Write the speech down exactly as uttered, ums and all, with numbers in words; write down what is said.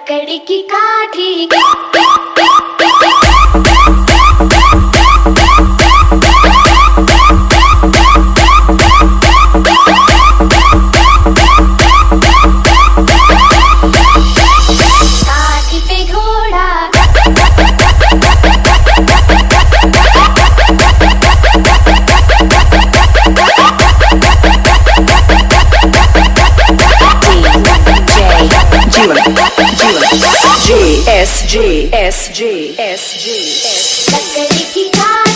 लकड़ी की काठी। काठी पे घोड़ा, G S G S G S G S लकड़ी की काठी।